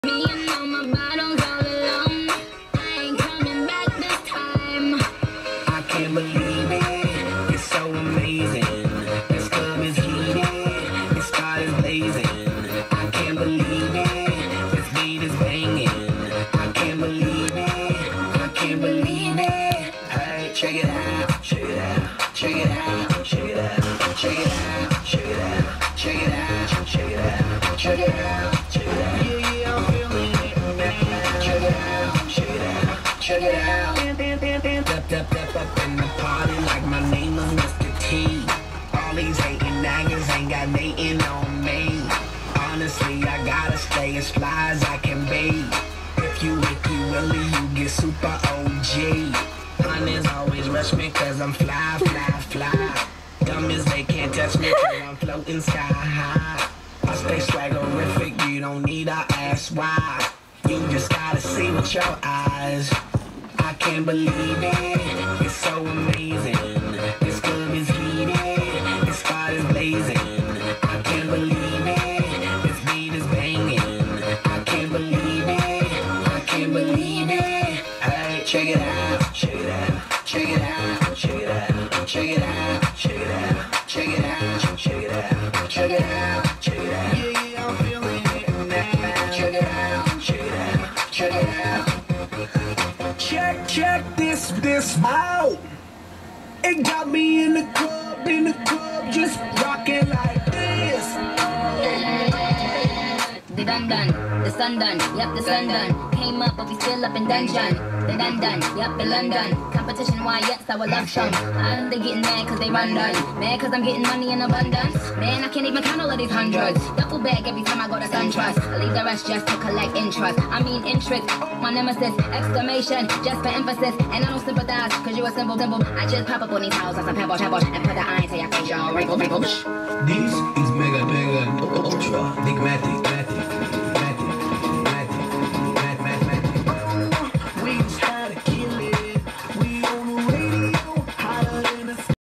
Me and all my bottles all alone. I ain't coming back this time. I can't believe it, it's so amazing. This club is heated, this sky is blazing. I can't believe it, this beat is banging. I can't believe it, I can't believe it. Hey, check it out, check it out, check it out, check it out, check it out, check it out, check it out, check it out, check it out, check it out. Yeah, yeah, I'm feeling it, man. Check it out, check it out, check it out. Step up in the party like my name was Mr. T. All these hating naggers ain't got nothing on me. Honestly, I gotta stay as fly as I can be. If you Ricky Willie, you get super OG. Hunters always rush me cause I'm fly, fly, fly. Dumb as they can't touch me cause I'm floating sky high. I stay swaggerific, you don't need to ask why. You just gotta see with your eyes. I can't believe it, it's so amazing. This club is heated, this sky is blazing. I can't believe it, this beat is banging. I can't believe it, I can't believe it. Hey, check it out, check it out, check it out, check it out, check it out, check it out, check it out, check it out, check it out, check it out. Yeah, yeah, I'm feeling it now. Check it out, check it out, check it out. Check this out. It got me in the club, just rocking like this. The done, the sun done, yep, the sun done. Came up, but we still up in dungeon. The done, yep, in London. Competition, why, yes, our love song. They getting mad cause they run done. Mad cause I'm getting money in abundance. Man, I can't even count all of these hundreds. Duffel bag every time I go to SunTrust. I leave the rest just to collect interest. I mean interest, my nemesis, exclamation, just for emphasis. And I don't sympathize cause you a simple. I just pop up on these houses, some pebble, and put the iron to your face, y'all. Wrinkle. This is mega ultra enigmatic.